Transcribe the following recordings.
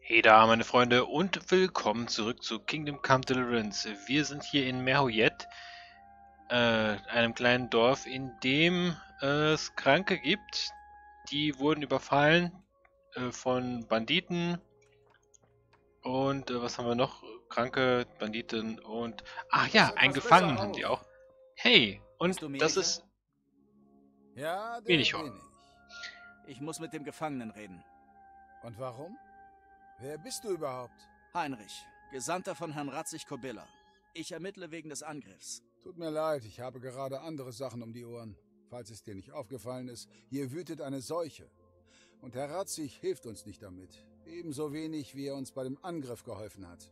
Hey da, meine Freunde, und willkommen zurück zu Kingdom Come Deliverance. Wir sind hier in Merhoyet, einem kleinen Dorf, in dem es Kranke gibt. Die wurden überfallen von Banditen und was haben wir noch? Kranke, Banditen und... Ach Pass ja, einen etwas besser Gefangenen haben auf. die auch. Hey, Bist und du das Militia? ist Ja, der Melchior. bin ich. Ich muss mit dem Gefangenen reden. Und warum? Wer bist du überhaupt? Heinrich, Gesandter von Herrn Ratzig-Kobilla. Ich ermittle wegen des Angriffs. Tut mir leid, ich habe gerade andere Sachen um die Ohren. Falls es dir nicht aufgefallen ist, hier wütet eine Seuche. Und Herr Ratzig hilft uns nicht damit. Ebenso wenig, wie er uns bei dem Angriff geholfen hat.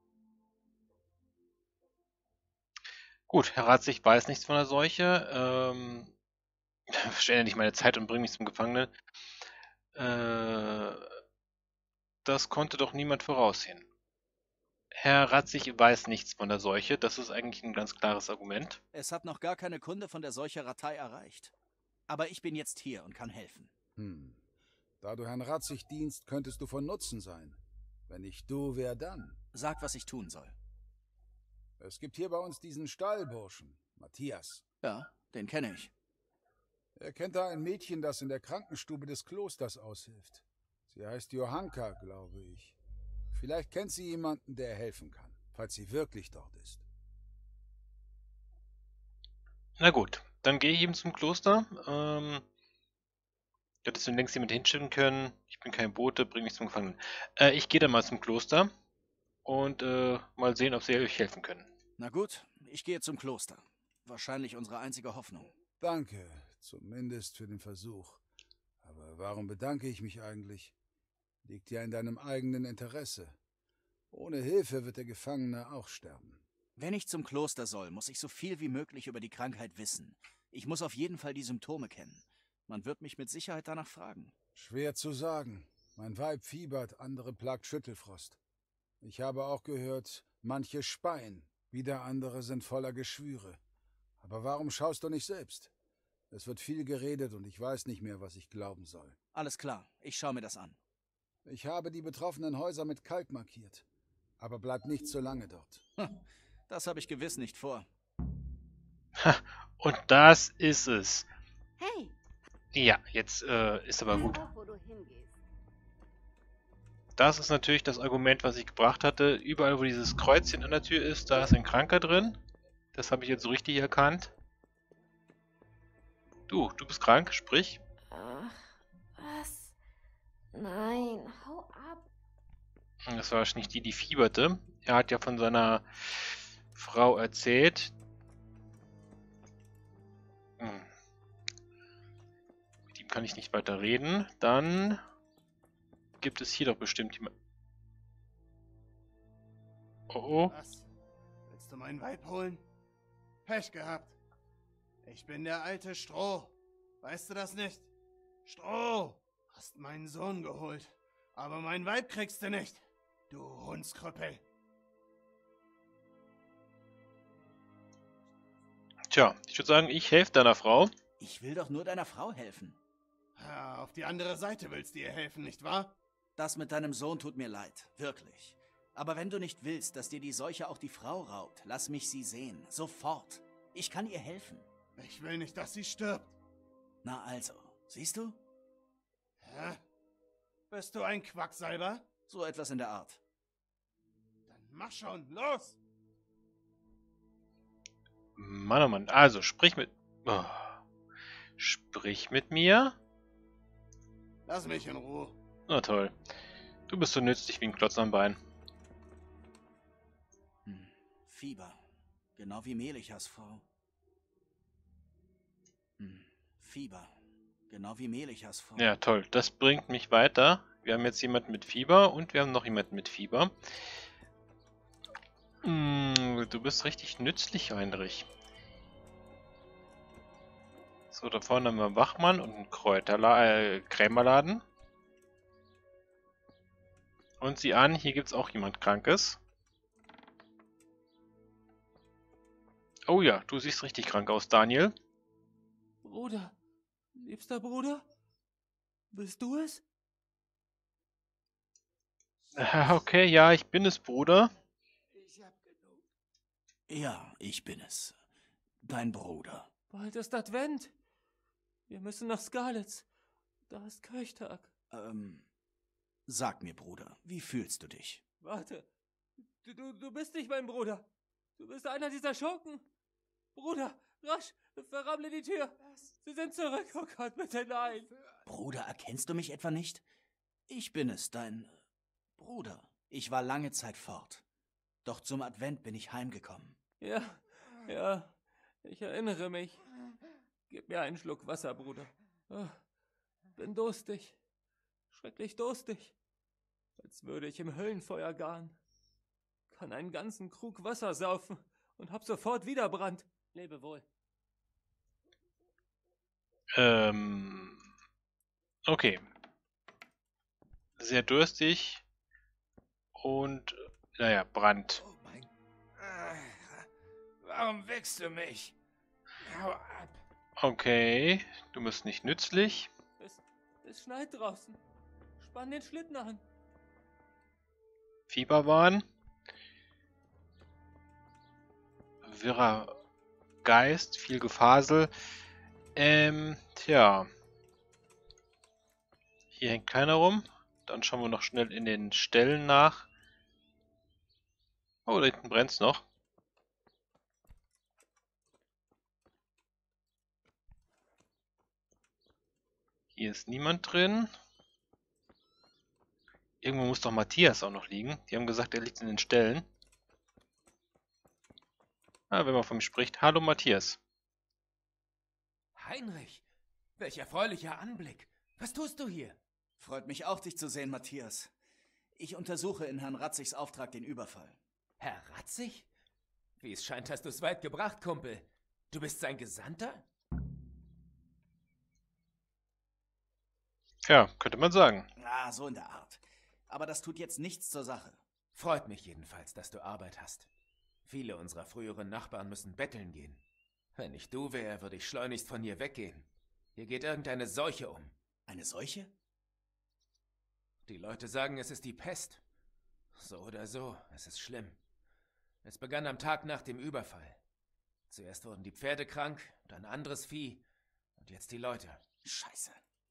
Gut, Herr Ratzig weiß nichts von der Seuche. Verschwende nicht meine Zeit und bring mich zum Gefangenen. Äh, Das konnte doch niemand voraussehen. Herr Ratzig weiß nichts von der Seuche, das ist eigentlich ein ganz klares Argument. Es hat noch gar keine Kunde von der Seucherei erreicht. Aber ich bin jetzt hier und kann helfen. Da du Herrn Ratzig dienst, könntest du von Nutzen sein. Wenn nicht du, wer dann? Sag, was ich tun soll. Es gibt hier bei uns diesen Stallburschen, Matthias. Ja, den kenne ich. Er kennt da ein Mädchen, das in der Krankenstube des Klosters aushilft. Sie heißt Johanka, glaube ich. Vielleicht kennt sie jemanden, der ihr helfen kann, falls sie wirklich dort ist. Na gut, dann gehe ich eben zum Kloster. Du hättest mir längst jemand hinschicken können. Ich bin kein Bote, bring mich zum Gefangenen. Ich gehe dann mal zum Kloster und mal sehen, ob sie euch helfen können. Na gut, ich gehe zum Kloster. Wahrscheinlich unsere einzige Hoffnung. Danke, zumindest für den Versuch. Aber warum bedanke ich mich eigentlich? Liegt ja in deinem eigenen Interesse. Ohne Hilfe wird der Gefangene auch sterben. Wenn ich zum Kloster soll, muss ich so viel wie möglich über die Krankheit wissen. Ich muss auf jeden Fall die Symptome kennen. Man wird mich mit Sicherheit danach fragen. Schwer zu sagen. Mein Weib fiebert, andere plagt Schüttelfrost. Ich habe auch gehört, manche speien, wieder andere sind voller Geschwüre. Aber warum schaust du nicht selbst? Es wird viel geredet und ich weiß nicht mehr, was ich glauben soll. Alles klar, ich schaue mir das an. Ich habe die betroffenen Häuser mit Kalk markiert. Aber bleib nicht so lange dort. Das habe ich gewiss nicht vor. Ha, und das ist es. Hey, Ja, jetzt ist aber gut. pass auf, wo du hingehst. Das ist natürlich das Argument, was ich gebracht hatte. Überall, wo dieses Kreuzchen an der Tür ist, da ist ein Kranker drin. Das habe ich jetzt so richtig erkannt. Du bist krank, sprich. Ach, was? Nein, hau ab. Das war wahrscheinlich die fieberte. Er hat ja von seiner Frau erzählt. Mit ihm kann ich nicht weiter reden. Dann gibt es hier doch bestimmt jemand. Oh. Was? Willst du mein Weib holen? Pech gehabt. Ich bin der alte Stroh. Weißt du das nicht? Stroh! Hast meinen Sohn geholt. Aber mein Weib kriegst du nicht. Du Hundskrüppel. Tja, ich würde sagen, ich helfe deiner Frau. Ich will doch nur deiner Frau helfen. Ja, auf die andere Seite willst du ihr helfen, nicht wahr? Das mit deinem Sohn tut mir leid, wirklich. Aber wenn du nicht willst, dass dir die Seuche auch die Frau raubt, lass mich sie sehen. Sofort. Ich kann ihr helfen. Ich will nicht, dass sie stirbt. Na also, siehst du? Hä? Bist du ein Quacksalber? So etwas in der Art. Dann mach schon, los! Mann, oh Mann. Also, sprich mit... Oh. Sprich mit mir. Lass mich in Ruhe. Na toll. Du bist so nützlich wie ein Klotz am Bein. Fieber. Genau wie Melichas Frau. Fieber. Genau wie Melichas Frau. Ja, toll. Das bringt mich weiter. Wir haben jetzt jemanden mit Fieber und wir haben noch jemanden mit Fieber. Du bist richtig nützlich, Heinrich. So, da vorne haben wir einen Wachmann und einen Krämerladen. Und sieh an, hier gibt es auch jemand Krankes. Oh ja, du siehst richtig krank aus, Daniel. Bruder, liebster Bruder, bist du es? Okay, ja, ich bin es, Bruder. Ja, ich bin es. Dein Bruder. Bald ist Advent. Wir müssen nach Skalitz. Da ist Kirchtag. Sag mir, Bruder, wie fühlst du dich? Warte. Du bist nicht mein Bruder. Du bist einer dieser Schurken. Bruder, rasch, verrammle die Tür. Sie sind zurück. Oh Gott, bitte nein. Bruder, erkennst du mich etwa nicht? Ich bin es, dein Bruder. Ich war lange Zeit fort. Doch zum Advent bin ich heimgekommen. Ja, ich erinnere mich. Gib mir einen Schluck Wasser, Bruder. Oh, bin durstig. Schrecklich durstig. Als würde ich im Höllenfeuer garen. Kann einen ganzen Krug Wasser saufen und hab sofort wieder Brand. Lebe wohl. Okay. Sehr durstig und, naja, Brand. Oh mein... Warum wächst du mich? Hau ab. Okay, du bist nicht nützlich. Es schneit draußen. Spann den Schlitten an. Fieberwahn. Wirrer Geist, viel Gefasel. Tja. Hier hängt keiner rum. Dann schauen wir noch schnell in den Ställen nach. Oh, da hinten brennt's noch. Hier ist niemand drin. Irgendwo muss doch Matthias auch noch liegen. Die haben gesagt, er liegt in den Ställen. Ah, wenn man von ihm spricht. Hallo Matthias. Heinrich, welch erfreulicher Anblick. Was tust du hier? Freut mich auch, dich zu sehen, Matthias. Ich untersuche in Herrn Ratzigs Auftrag den Überfall. Herr Ratzig? Wie es scheint, hast du es weit gebracht, Kumpel. Du bist sein Gesandter? Ja, könnte man sagen. Ah, so in der Art. Aber das tut jetzt nichts zur Sache. Freut mich jedenfalls, dass du Arbeit hast. Viele unserer früheren Nachbarn müssen betteln gehen. Wenn ich du wäre, würde ich schleunigst von hier weggehen. Hier geht irgendeine Seuche um. Eine Seuche? Die Leute sagen, es ist die Pest. So oder so, es ist schlimm. Es begann am Tag nach dem Überfall. Zuerst wurden die Pferde krank, dann anderes Vieh und jetzt die Leute. Scheiße.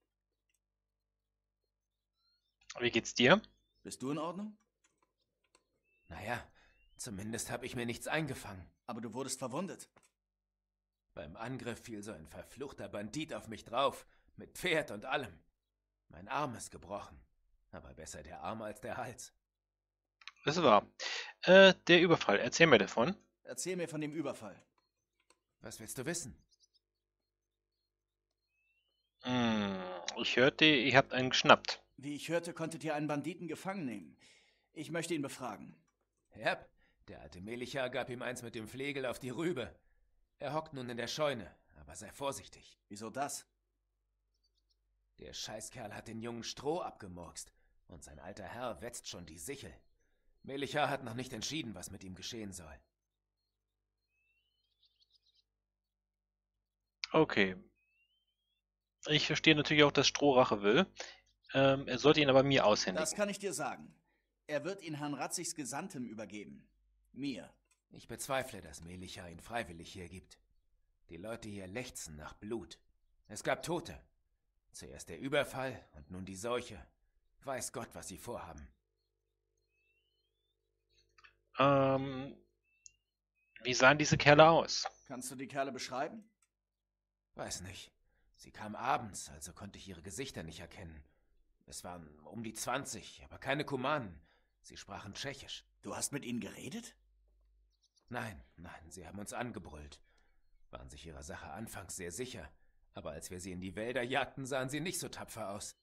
Wie geht's dir? Bist du in Ordnung? Naja, zumindest habe ich mir nichts eingefangen. Aber du wurdest verwundet. Beim Angriff fiel so ein verfluchter Bandit auf mich drauf, mit Pferd und allem. Mein Arm ist gebrochen, aber besser der Arm als der Hals. Das war. Der Überfall. Erzähl mir davon. Erzähl mir von dem Überfall. Was willst du wissen? Ich hörte, ihr habt einen geschnappt. Wie ich hörte, konntet ihr einen Banditen gefangen nehmen. Ich möchte ihn befragen. Jep, der alte Melicha gab ihm eins mit dem Flegel auf die Rübe. Er hockt nun in der Scheune, aber sei vorsichtig. Wieso das? Der Scheißkerl hat den jungen Stroh abgemurkst und sein alter Herr wetzt schon die Sichel. Melicha hat noch nicht entschieden, was mit ihm geschehen soll. Okay. Ich verstehe natürlich auch, dass Stroh Rache will. Er sollte ihn aber mir aushändigen. Das kann ich dir sagen. Er wird ihn Herrn Ratzigs Gesandtem übergeben. Mir. Ich bezweifle, dass Melicha ihn freiwillig hergibt. Die Leute hier lechzen nach Blut. Es gab Tote. Zuerst der Überfall und nun die Seuche. Weiß Gott, was sie vorhaben. Wie sahen diese Kerle aus? Kannst du die Kerle beschreiben? Weiß nicht. Sie kam abends, also konnte ich ihre Gesichter nicht erkennen. Es waren um die 20, aber keine Kumanen. Sie sprachen Tschechisch. Du hast mit ihnen geredet? Nein, sie haben uns angebrüllt. Waren sich ihrer Sache anfangs sehr sicher, aber als wir sie in die Wälder jagten, sahen sie nicht so tapfer aus.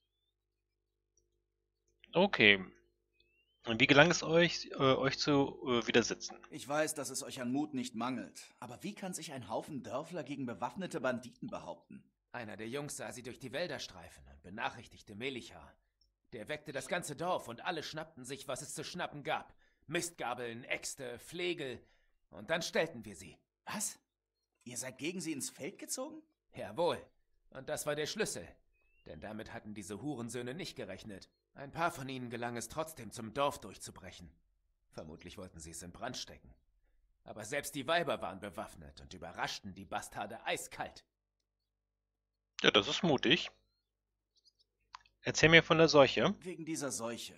Okay. Und wie gelang es euch, euch zu widersetzen? Ich weiß, dass es euch an Mut nicht mangelt. Aber wie kann sich ein Haufen Dörfler gegen bewaffnete Banditen behaupten? Einer der Jungs sah sie durch die Wälder streifen und benachrichtigte Melicha. Der weckte das ganze Dorf und alle schnappten sich, was es zu schnappen gab. Mistgabeln, Äxte, Flegel. Und dann stellten wir sie. Was? Ihr seid gegen sie ins Feld gezogen? Jawohl. Und das war der Schlüssel. Denn damit hatten diese Hurensöhne nicht gerechnet. Ein paar von ihnen gelang es trotzdem, zum Dorf durchzubrechen. Vermutlich wollten sie es in Brand stecken. Aber selbst die Weiber waren bewaffnet und überraschten die Bastarde eiskalt. Ja, das ist mutig. Erzähl mir von der Seuche. Wegen dieser Seuche.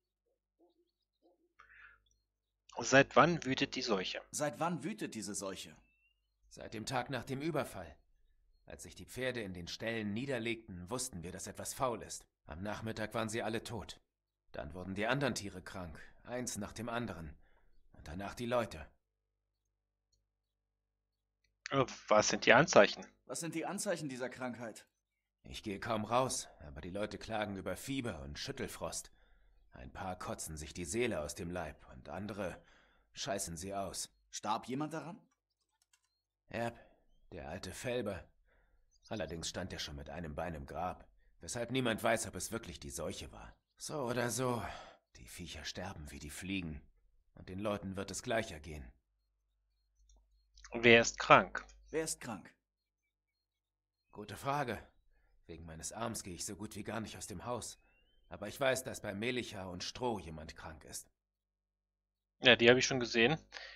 Seit wann wütet die Seuche? Seit wann wütet diese Seuche? Seit dem Tag nach dem Überfall. Als sich die Pferde in den Ställen niederlegten, wussten wir, dass etwas faul ist. Am Nachmittag waren sie alle tot. Dann wurden die anderen Tiere krank, eins nach dem anderen. Und danach die Leute. Was sind die Anzeichen? Was sind die Anzeichen dieser Krankheit? Ich gehe kaum raus, aber die Leute klagen über Fieber und Schüttelfrost. Ein paar kotzen sich die Seele aus dem Leib und andere scheißen sie aus. Starb jemand daran? Erb, der alte Felber. Allerdings stand er schon mit einem Bein im Grab, weshalb niemand weiß, ob es wirklich die Seuche war. So oder so, die Viecher sterben wie die Fliegen. Und den Leuten wird es gleich ergehen. Wer ist krank? Wer ist krank? Gute Frage. Wegen meines Arms gehe ich so gut wie gar nicht aus dem Haus. Aber ich weiß, dass bei Melicha und Stroh jemand krank ist. Ja, die habe ich schon gesehen.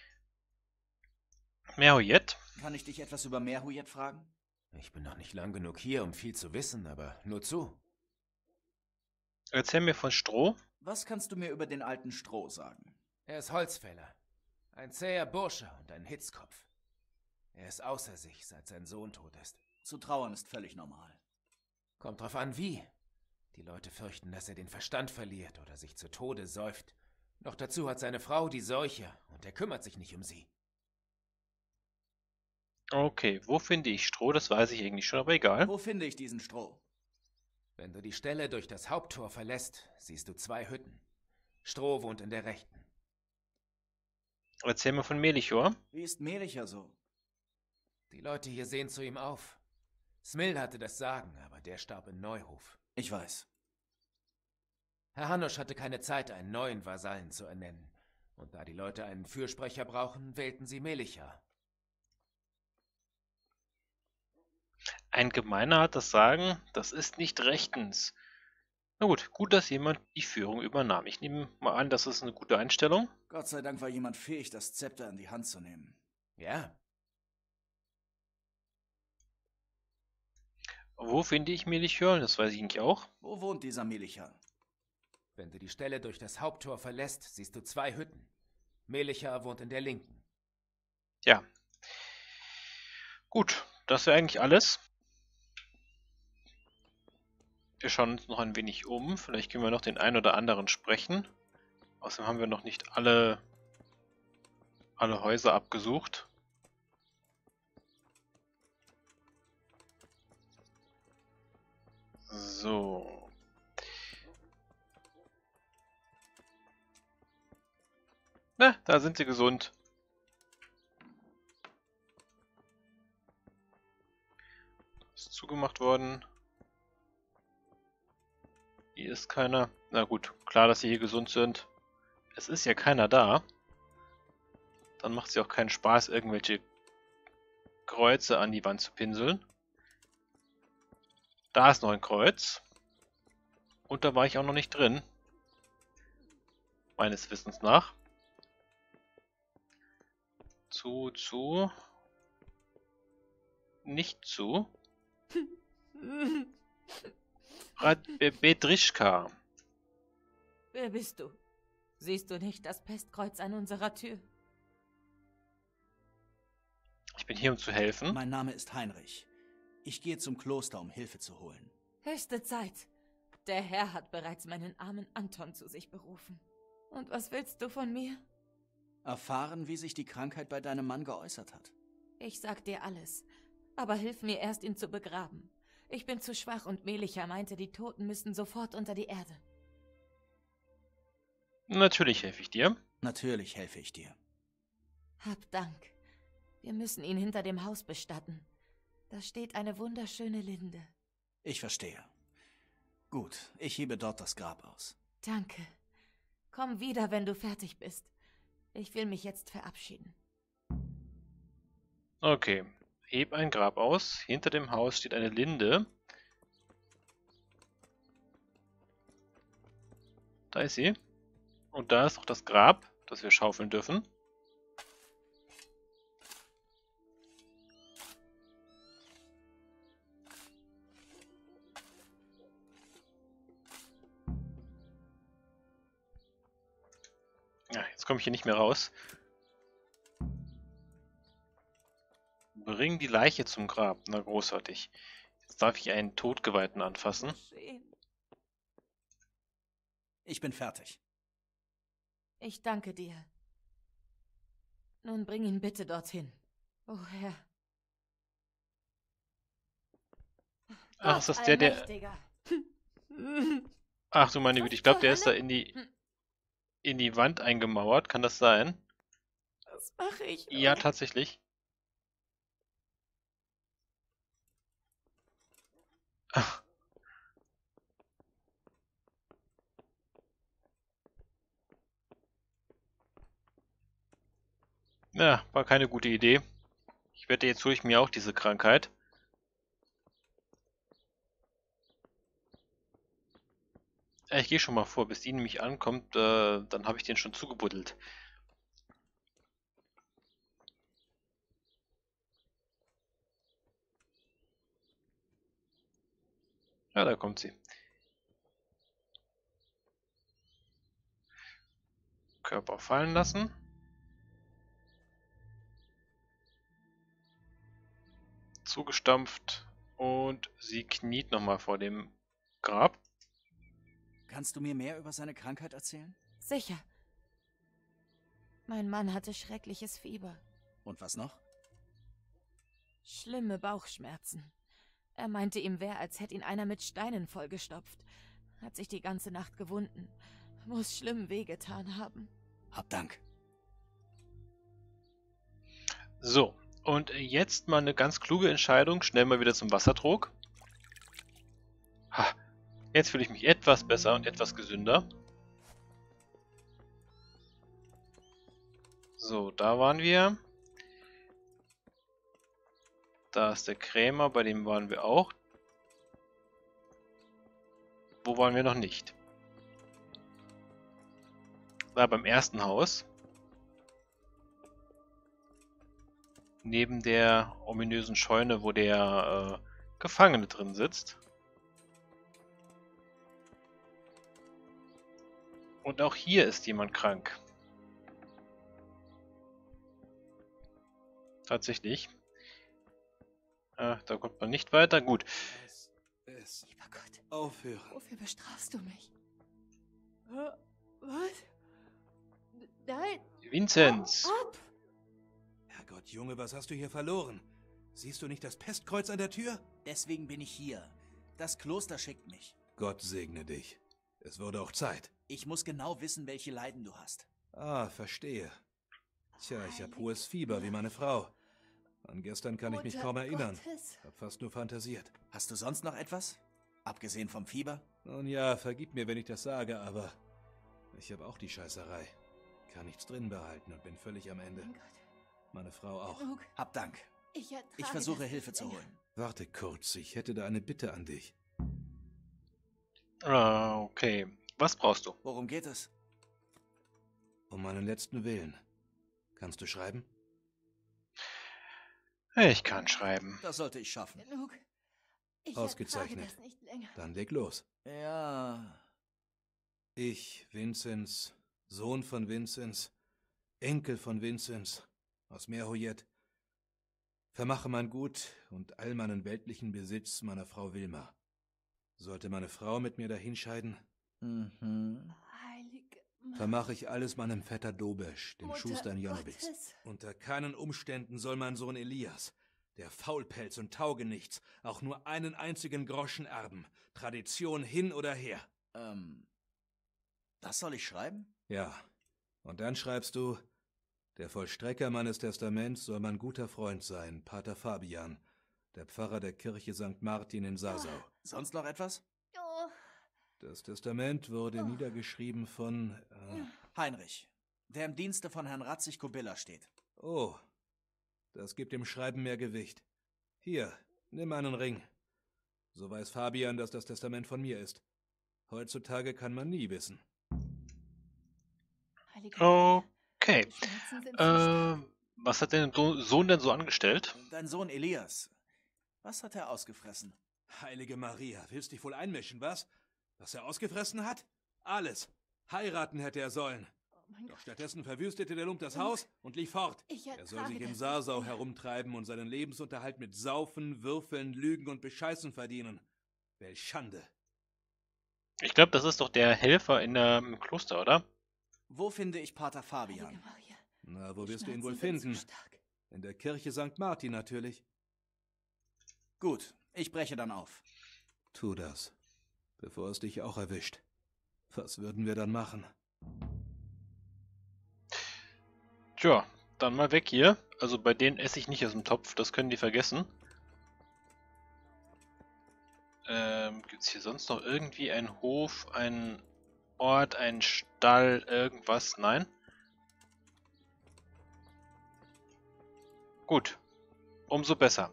Merhoyet? Kann ich dich etwas über Merhoyet fragen? Ich bin noch nicht lang genug hier, um viel zu wissen, aber nur zu. Erzähl mir von Stroh. Was kannst du mir über den alten Stroh sagen? Er ist Holzfäller. Ein zäher Bursche und ein Hitzkopf. Er ist außer sich, seit sein Sohn tot ist. Zu trauern ist völlig normal. Kommt drauf an, wie. Die Leute fürchten, dass er den Verstand verliert oder sich zu Tode säuft. Noch dazu hat seine Frau die Seuche und er kümmert sich nicht um sie. Okay, wo finde ich Stroh? Das weiß ich eigentlich schon, aber egal. Wo finde ich diesen Stroh? Wenn du die Stelle durch das Haupttor verlässt, siehst du 2 Hütten. Stroh wohnt in der rechten. Erzähl mir von Melichor. Wie ist Melicha so? Die Leute hier sehen zu ihm auf. Smil hatte das Sagen, aber der starb in Neuhof. Ich weiß. Herr Hanusch hatte keine Zeit, einen neuen Vasallen zu ernennen. Und da die Leute einen Fürsprecher brauchen, wählten sie Melicha. Ein Gemeiner hat das Sagen, das ist nicht rechtens. Na gut, gut, dass jemand die Führung übernahm. Ich nehme mal an, das ist eine gute Einstellung. Gott sei Dank war jemand fähig, das Zepter in die Hand zu nehmen. Ja, Wo finde ich Melichor? Das weiß ich nicht auch. Wo wohnt dieser Melicha? wenn du die Stelle durch das Haupttor verlässt, siehst du 2 Hütten. Melicha wohnt in der linken. Ja. Gut, das wäre eigentlich alles. Wir schauen uns noch ein wenig um. Vielleicht können wir noch den einen oder anderen sprechen. Außerdem haben wir noch nicht alle Häuser abgesucht. So. Na, da sind sie gesund. Ist zugemacht worden. Hier ist keiner. Na gut, klar, dass sie hier gesund sind. Es ist ja keiner da. Dann macht es ja auch keinen Spaß, irgendwelche Kreuze an die Wand zu pinseln. Da ist noch ein Kreuz. Und da war ich auch noch nicht drin. Meines Wissens nach. Zu. Nicht zu. Bedrischka. Wer bist du? Siehst du nicht das Pestkreuz an unserer Tür? Ich bin hier, um zu helfen. Mein Name ist Heinrich. Ich gehe zum Kloster, um Hilfe zu holen. Höchste Zeit. Der Herr hat bereits meinen armen Anton zu sich berufen. Und was willst du von mir? Erfahren, wie sich die Krankheit bei deinem Mann geäußert hat. Ich sag dir alles. Aber hilf mir erst, ihn zu begraben. Ich bin zu schwach und Melicha meinte, die Toten müssten sofort unter die Erde. Natürlich helfe ich dir. Natürlich helfe ich dir. Hab Dank. Wir müssen ihn hinter dem Haus bestatten. Da steht eine wunderschöne Linde. Ich verstehe. Gut, ich hebe dort das Grab aus. Danke. Komm wieder, wenn du fertig bist. Ich will mich jetzt verabschieden. Okay. Heb ein Grab aus. Hinter dem Haus steht eine Linde. Da ist sie. Und da ist auch das Grab, das wir schaufeln dürfen. Ja, jetzt komme ich hier nicht mehr raus. Bring die Leiche zum Grab. Na, großartig. Jetzt darf ich einen Todgeweihten anfassen. Ich bin fertig. Ich danke dir. Nun bring ihn bitte dorthin. Oh Herr. Ach, ist das der... Allmächtiger. Ach du meine Güte, ich glaube, der ist da in die Wand eingemauert. Kann das sein? Was mache ich? Ja, tatsächlich. Ach. Ja, war keine gute Idee. Ich wette, jetzt hole ich mir auch diese Krankheit. Ich gehe schon mal vor, bis die nämlich ankommt, dann habe ich den schon zugebuddelt. Ja, da kommt sie. Körper fallen lassen. Zugestampft und sie kniet nochmal vor dem Grab. Kannst du mir mehr über seine Krankheit erzählen? Sicher. Mein Mann hatte schreckliches Fieber. Und was noch? Schlimme Bauchschmerzen. Er meinte, ihm wäre, als hätte ihn einer mit Steinen vollgestopft. Hat sich die ganze Nacht gewunden. Muss schlimm wehgetan haben. Hab Dank. So, und jetzt mal eine ganz kluge Entscheidung. Schnell mal wieder zum Wassertrog. Ha, jetzt fühle ich mich etwas besser und etwas gesünder. So, da waren wir. Da ist der Krämer, bei dem waren wir auch. Wo waren wir noch nicht? Da beim ersten Haus. Neben der ominösen Scheune, wo der Gefangene drin sitzt. Und auch hier ist jemand krank. Tatsächlich. Da kommt man nicht weiter. Gut. Lieber Gott, Aufhören. wofür bestrafst du mich? Was? Nein. Vinzenz. Ab. Herrgott, Junge, was hast du hier verloren? Siehst du nicht das Pestkreuz an der Tür? Deswegen bin ich hier. Das Kloster schickt mich. Gott segne dich. Es wurde auch Zeit. Ich muss genau wissen, welche Leiden du hast. Ah, verstehe. Tja, ich hab hohes Fieber wie meine Frau. An gestern kann ich mich kaum erinnern. Hab fast nur fantasiert. Hast du sonst noch etwas? Abgesehen vom Fieber? Nun ja, vergib mir, wenn ich das sage, aber ich habe auch die Scheißerei. Kann nichts drin behalten und bin völlig am Ende. Mein Gott. Meine Frau auch. Genug. Hab Dank. Ich Ich versuche Hilfe zu holen. Warte kurz, ich hätte da eine Bitte an dich. Okay. Was brauchst du? Worum geht es? Um meinen letzten Willen. Kannst du schreiben? Ich kann schreiben. Das sollte ich schaffen. Genug. Ich Ausgezeichnet. ertrage das nicht länger. Dann leg los. Ja. Ich, Vinzenz, Sohn von Vinzenz, Enkel von Vinzenz, aus Merhoyet, vermache mein Gut und all meinen weltlichen Besitz meiner Frau Wilma. Sollte meine Frau mit mir dahinscheiden, Heilige vermache ich alles meinem Vetter Dobesch, dem Mutter Schuster in Jonowitz. Gottes. Unter keinen Umständen soll mein Sohn Elias, der Faulpelz und Taugenichts, auch nur einen einzigen Groschen erben. Tradition hin oder her. Das soll ich schreiben? Ja, und dann schreibst du, der Vollstrecker meines Testaments soll mein guter Freund sein, Pater Fabian, der Pfarrer der Kirche St. Martin in Sasau. Sonst noch etwas? Oh, Das Testament wurde niedergeschrieben von... Heinrich, der im Dienste von Herrn Ratzig-Kobilla steht. Oh, das gibt dem Schreiben mehr Gewicht. Hier, nimm einen Ring. So weiß Fabian, dass das Testament von mir ist. Heutzutage kann man nie wissen. Heilige Maria, Okay. die Schmerzen sind zu stark. Was hat dein Sohn denn so angestellt? Dein Sohn Elias, was hat er ausgefressen? Heilige Maria, willst dich wohl einmischen, was? Was er ausgefressen hat? Alles. Heiraten hätte er sollen. Oh mein Doch Gott, stattdessen verwüstete der Lump das Haus und lief fort. ich Er soll ertrage sich in das Sarsau nicht mehr. herumtreiben und seinen Lebensunterhalt mit Saufen, Würfeln, Lügen und Bescheißen verdienen. Welch Schande. Ich glaube, das ist doch der Helfer im Kloster, oder? Wo finde ich Pater Heilige Fabian? Maria, Na, wo die wirst du ihn wohl Schmerzen sind finden? zu stark. In der Kirche St. Martin natürlich. Gut, ich breche dann auf. Tu das, bevor es dich auch erwischt. Was würden wir dann machen? Tja, dann mal weg hier. Also bei denen esse ich nicht aus dem Topf, das können die vergessen. Gibt es hier sonst noch irgendwie einen Hof, einen Ort, einen Stall, irgendwas? Nein? Gut, umso besser.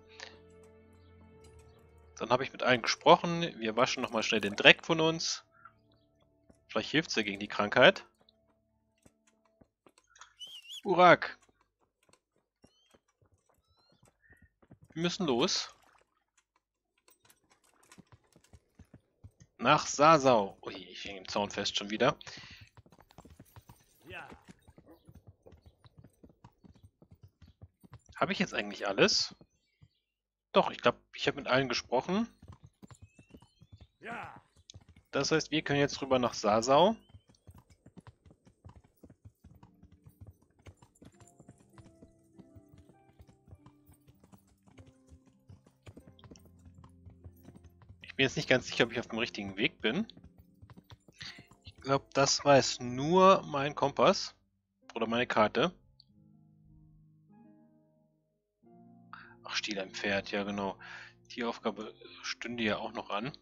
Dann habe ich mit allen gesprochen. Wir waschen nochmal schnell den Dreck von uns. Vielleicht hilft es ja gegen die Krankheit. Urak! Wir müssen los. Nach Sarsau. Ui, ich hänge im Zaun fest schon wieder. Ja. Habe ich jetzt eigentlich alles? Doch, ich glaube, ich habe mit allen gesprochen. Ja. Das heißt, wir können jetzt rüber nach Sarsau. Ich bin jetzt nicht ganz sicher, ob ich auf dem richtigen Weg bin. Ich glaube, das weiß nur mein Kompass. Oder meine Karte. Ach, Stiel ein Pferd, ja genau. Die Aufgabe stünde ja auch noch an.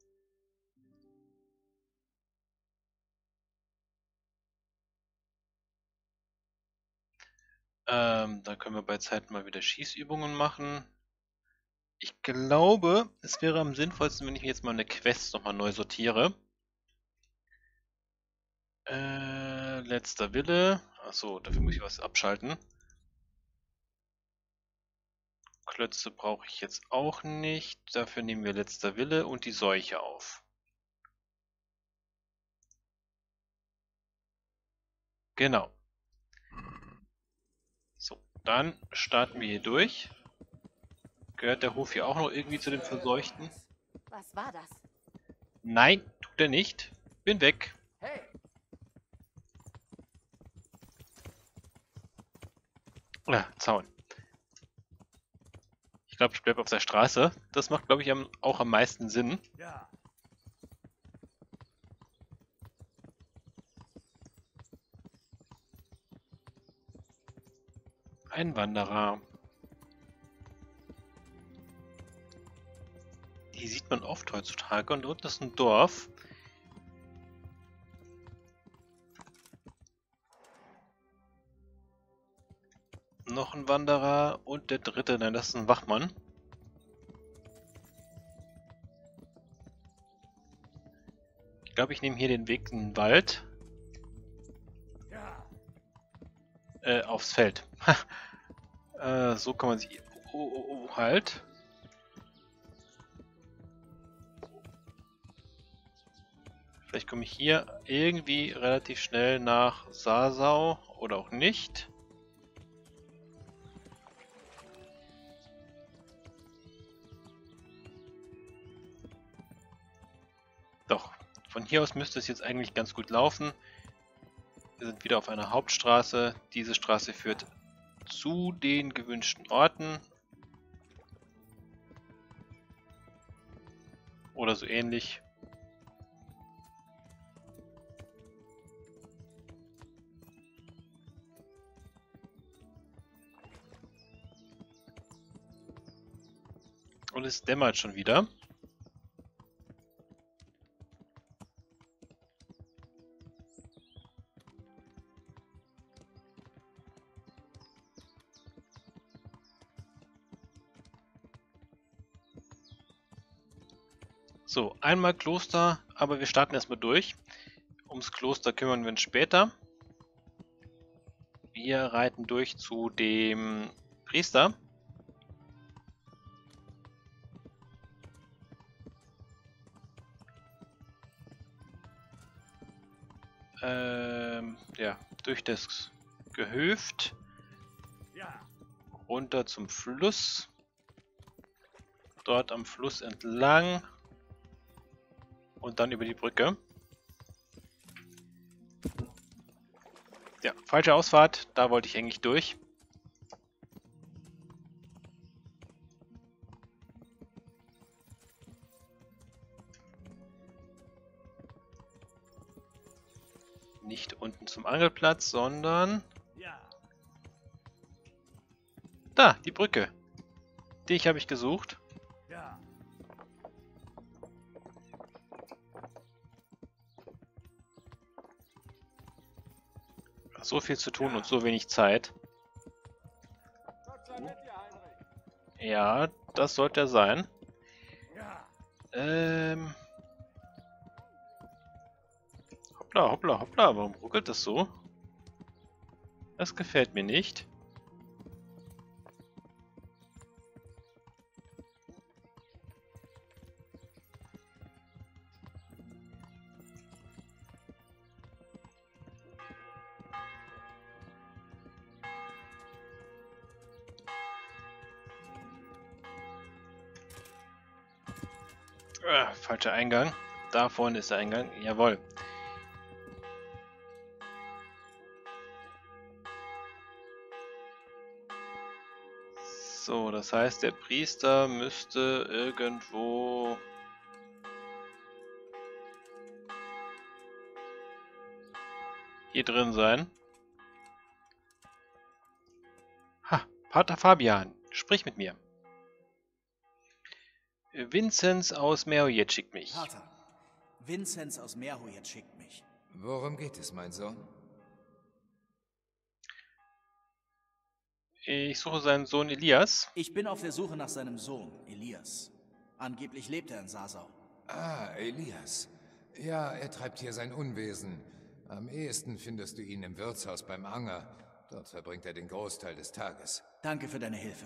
Da können wir bei Zeit mal wieder Schießübungen machen. Ich glaube, es wäre am sinnvollsten, wenn ich mir jetzt mal eine Quest nochmal neu sortiere. Letzter Wille. Achso, dafür muss ich was abschalten. Klötze brauche ich jetzt auch nicht. Dafür nehmen wir letzter Wille und die Seuche auf. Genau. So, dann starten wir hier durch. Gehört der Hof hier auch noch irgendwie zu den Verseuchten? Was war das? Nein, tut er nicht. Bin weg. Hey! Zaun. Ich glaube, ich bleibe auf der Straße. Das macht, glaube ich, auch am meisten Sinn. Ja. Ein Wanderer. Die sieht man oft heutzutage. Und unten ist ein Dorf. Noch ein Wanderer. Und der dritte, nein, das ist ein Wachmann. Ich glaube, ich nehme hier den Weg in den Wald. Ja. Aufs Feld. So kann man sich... Oh, halt. Vielleicht komme ich hier irgendwie relativ schnell nach Sarsau oder auch nicht. Doch, von hier aus müsste es jetzt eigentlich ganz gut laufen. Wir sind wieder auf einer Hauptstraße. Diese Straße führt zu den gewünschten Orten. Oder so ähnlich. Und es dämmert schon wieder. So, einmal Kloster, aber wir starten erstmal durch. Ums Kloster kümmern wir uns später. Wir reiten durch zu dem Priester. Ja, durch das Gehöft. Runter zum Fluss. Dort am Fluss entlang. Und dann über die Brücke. Ja, falsche Ausfahrt. Da wollte ich eigentlich durch. Nicht unten zum Angelplatz, sondern... Da, die Brücke. Dich habe ich gesucht. So viel zu tun und so wenig Zeit. Ja, das sollte er sein. Hoppla, hoppla, hoppla. Warum ruckelt das so? Das gefällt mir nicht. Falscher Eingang. Da vorne ist der Eingang. Jawohl. So, das heißt, der Priester müsste irgendwo... hier drin sein. Ha, Pater Fabian, sprich mit mir. Vinzenz aus Merojet schickt mich. Pater, Vinzenz aus Merojet schickt mich. Worum geht es, mein Sohn? Ich suche seinen Sohn Elias. Ich bin auf der Suche nach seinem Sohn, Elias. Angeblich lebt er in Sasau. Ah, Elias. Ja, er treibt hier sein Unwesen. Am ehesten findest du ihn im Wirtshaus beim Anger. Dort verbringt er den Großteil des Tages. Danke für deine Hilfe.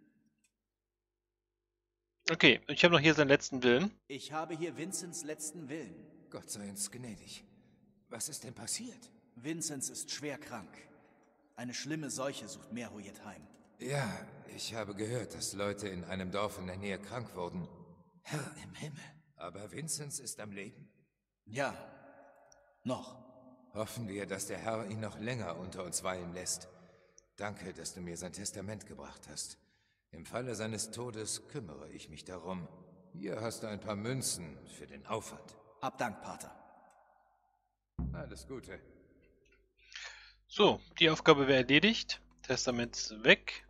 Okay, ich habe noch hier seinen letzten Willen. Ich habe hier Vinzenz letzten Willen. Gott sei uns gnädig. Was ist denn passiert? Vinzenz ist schwer krank. Eine schlimme Seuche sucht Merojet heim. Ja, ich habe gehört, dass Leute in einem Dorf in der Nähe krank wurden. Herr im Himmel. Aber Vinzenz ist am Leben? Ja, noch. Hoffen wir, dass der Herr ihn noch länger unter uns weilen lässt. Danke, dass du mir sein Testament gebracht hast. Im Falle seines Todes kümmere ich mich darum. Hier hast du ein paar Münzen für den Aufwand. Hab Dank, Pater. Alles Gute. So, die Aufgabe wäre erledigt. Testament ist weg.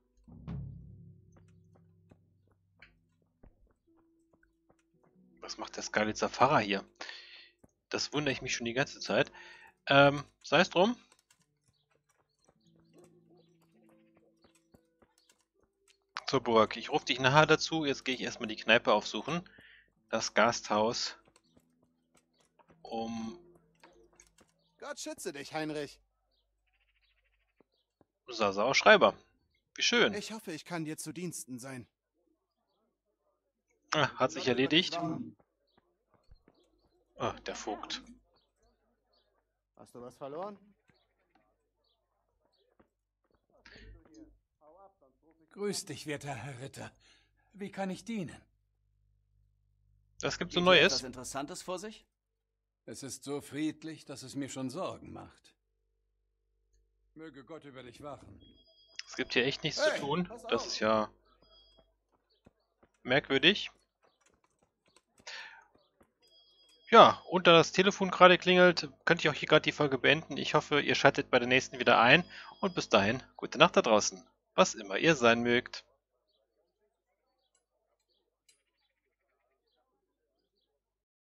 Was macht der Skalitzer Pfarrer hier? Das wundere ich mich schon die ganze Zeit. Sei es drum. Zur Burg. Ich rufe dich nachher dazu. Jetzt gehe ich erstmal die Kneipe aufsuchen. Das Gasthaus. Gott schütze dich, Heinrich. Sasauer Schreiber. Wie schön. Ich hoffe, ich kann dir zu Diensten sein. Ah, hat sich erledigt. Ah, der Vogt. Hast du was verloren? Grüß dich, werter Herr Ritter. Wie kann ich dienen? Was gibt's so Geht hier Neues? etwas Interessantes vor sich? Es ist so friedlich, dass es mir schon Sorgen macht. Möge Gott über dich wachen. Es gibt hier echt nichts zu tun. Das ist ja merkwürdig. Ja, und da das Telefon gerade klingelt, könnte ich auch hier gerade die Folge beenden. Ich hoffe, ihr schaltet bei der nächsten wieder ein. Und bis dahin, gute Nacht da draußen. Was immer ihr sein mögt.